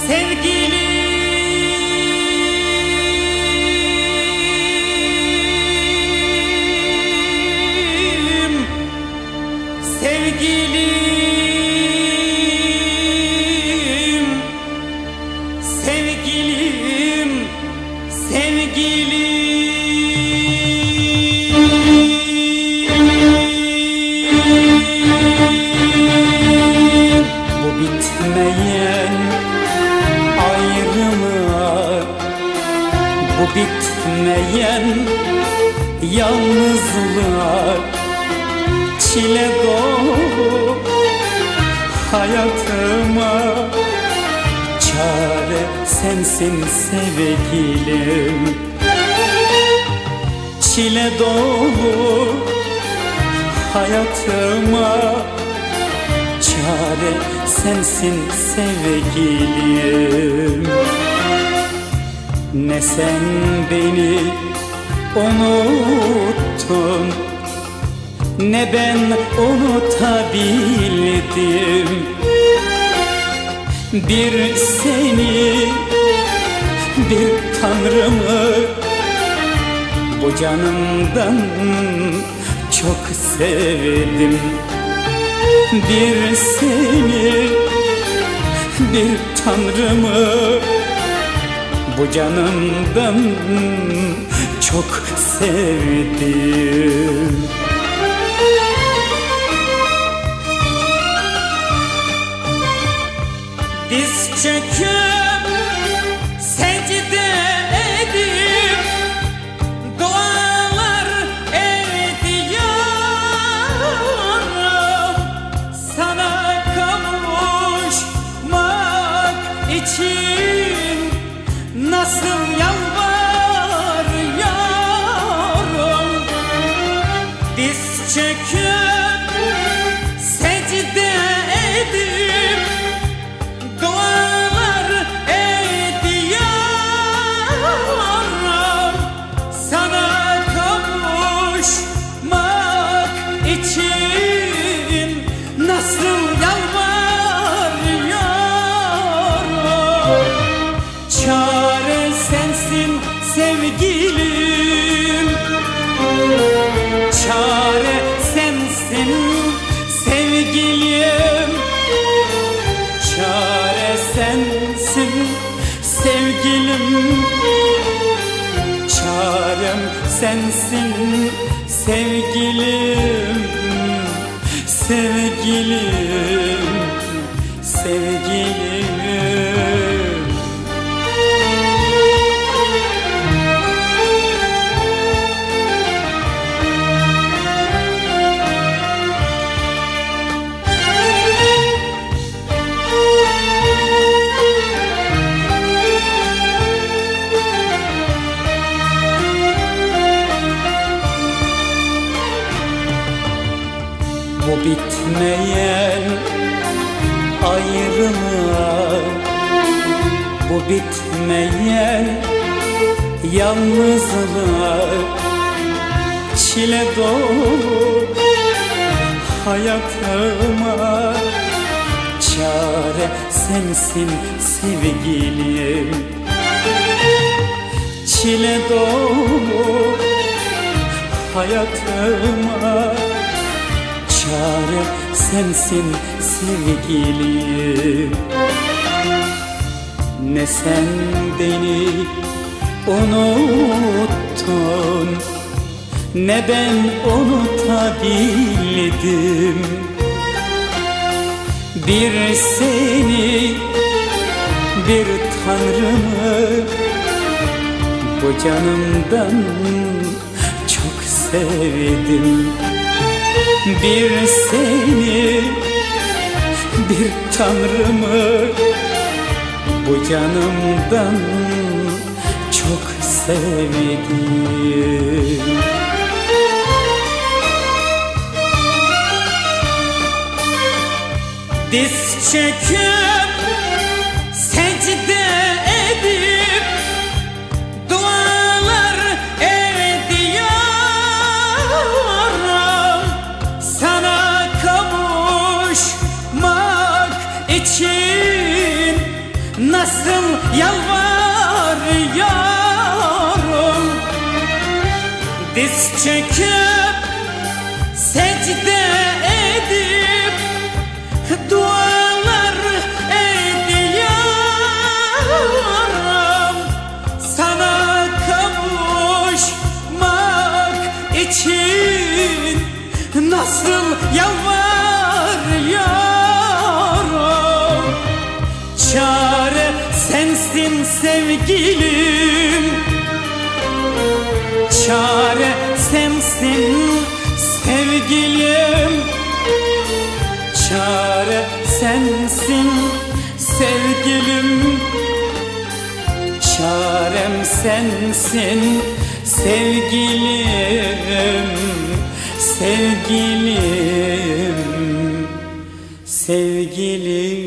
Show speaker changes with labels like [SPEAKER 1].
[SPEAKER 1] Sevgilim, sevgilim, sevgilim, sevgilim. Bu bitmeyen ayrılığa, bu bitmeyen yalnızlığa, çile dolu hayatıma çare sensin sevgilim. Çile dolu hayatıma çare sensin sevgilim. Ne sen beni unuttun, ne ben unutabildim. Bir seni, bir Tanrımı bu canımdan çok sevdim. Bir seni, bir Tanrımı bu canımdan çok sevdim. Diz çöküp secde edip dualar ediyorum, sana kavuşmak için nasıl yalvarıyorum. Diz çöküp secde edip dualar ediyorum, sana kavuşmak için nasıl yalvarıyorum. Çare sensin sevgilim, çare sensin sevgilim, çare sensin sevgilim, çarem sensin sevgilim, sevgilim, sevgilim. Bu bitmeyen ayrılığa, bu bitmeyen yalnızlığa, çile dolu hayatıma çare sensin sevgilim. Çile dolu hayatıma çare sensin sevgilim. Ne sen beni unuttun, ne ben unutabildim. Bir seni, bir Tanrımı bu canımdan çok sevdim. Bir seni, bir Tanrımı bu canımdan çok sevdim. Diz çöküp secde edip dualar ediyorum, sana kavuşmak için nasıl yalvarıyorum, diz çöküp secde edip dualar ediyorum. Sana kavuşmak için nasıl yalvarıyorum. Çare sensin sevgilim, çare sensin sevgilim, çare sensin sevgilim, çarem sensin sevgilim, sevgilim, sevgilim.